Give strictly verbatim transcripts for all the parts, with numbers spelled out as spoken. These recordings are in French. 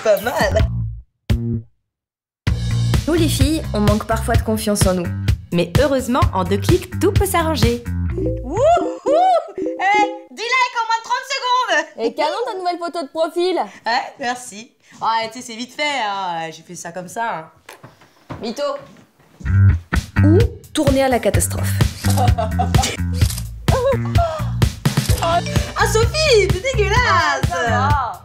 pas mal. Nous les filles, on manque parfois de confiance en nous. Mais heureusement, en deux clics, tout peut s'arranger. Wouhou! Eh, dix likes en moins de trente secondes! Et canon ta nouvelle photo de profil. Ouais, merci. Ah, tu sais, c'est vite fait, hein. J'ai fait ça comme ça. Hein. Mytho. Ou tourner à la catastrophe. Ah, Sophie, t'es dégueulasse! Ah,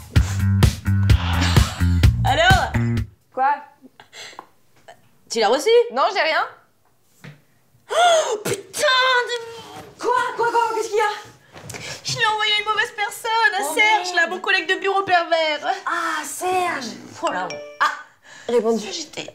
Alors? quoi? Tu l'as reçu? Non, j'ai rien. Oh, putain de... Quoi? Quoi, quoi? Qu'est-ce qu'il y a? Je l'ai envoyé à une mauvaise personne, à Oh, Serge, merde. là, mon collègue de bureau pervers. Ah, Serge. Oh là. Ah, répondu. J'étais...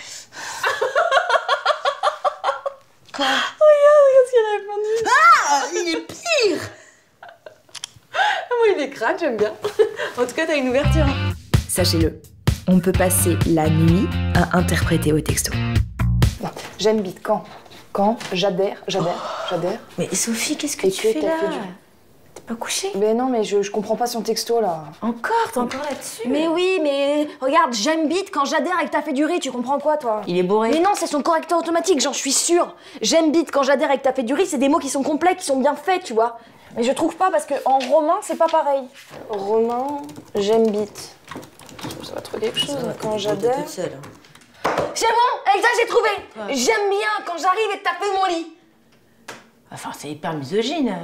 Quoi? Regarde, regarde ce qu'il a répondu. Ah, il est pire. Moi, il est crade, j'aime bien. En tout cas, t'as une ouverture. Sachez-le, on peut passer la nuit à interpréter au texto. Bon, j'aime bite quand? Quand? J'adhère, j'adhère, j'adhère. Mais Sophie, qu'est-ce que Et tu que fais t'as là? fait du- T'es pas couchée? Mais non, mais je, je comprends pas son texto, là. Encore? T'es encore là-dessus? Mais oui, mais regarde, j'aime bite quand j'adhère et que t'as fait du riz, tu comprends quoi, toi? Il est bourré. Mais non, c'est son correcteur automatique, j'en suis sûre. J'aime bite quand j'adhère et que t'as fait du riz, c'est des mots qui sont complets, qui sont bien faits, tu vois. Mais je trouve pas parce que en romain, c'est pas pareil. Romain, j'aime bite. Ça va trouver quelque chose quand j'adhère. toute seule. C'est bon, Elsa, j'ai trouvé. J'aime bien quand j'arrive et que t'as fait mon lit. Enfin, c'est hyper misogyne.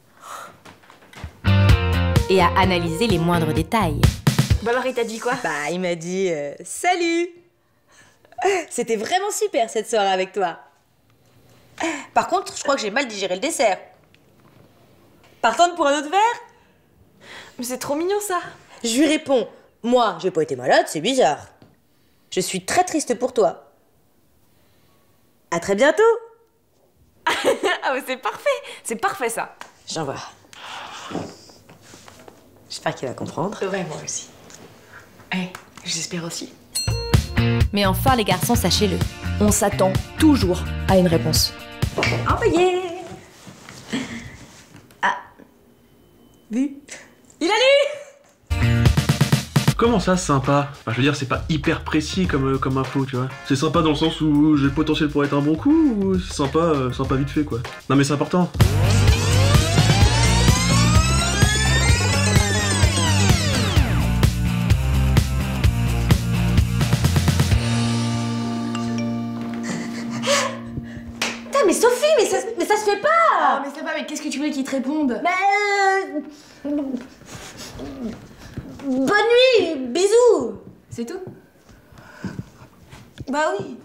Et à analyser les moindres détails. Bah alors, il t'a dit quoi? Bah, il m'a dit euh, salut. C'était vraiment super cette soirée avec toi. Par contre, je crois que j'ai mal digéré le dessert. Partante pour un autre verre? Mais c'est trop mignon, ça. Je lui réponds, moi, j'ai pas été malade, c'est bizarre. Je suis très triste pour toi. À très bientôt. Ah, mais c'est parfait. C'est parfait, ça. J'envoie. J'espère qu'il va comprendre. Ouais, moi aussi. Eh, j'espère aussi. Mais enfin, les garçons, sachez-le, on s'attend toujours à une réponse. Envoyé. Ah. Vu. Il a lu. Comment ça, sympa? Enfin, je veux dire, c'est pas hyper précis comme, euh, comme info, tu vois. C'est sympa dans le sens où j'ai le potentiel pour être un bon coup, ou c'est sympa, euh, sympa vite fait, quoi. Non mais c'est important. Putain, mais Sophie, mais ça, mais ça se fait pas. Ah, mais c'est pas, mais qu'est-ce que tu voulais qu'il te réponde? Bah, euh... Bonne nuit, bisous. C'est tout? Bah oui.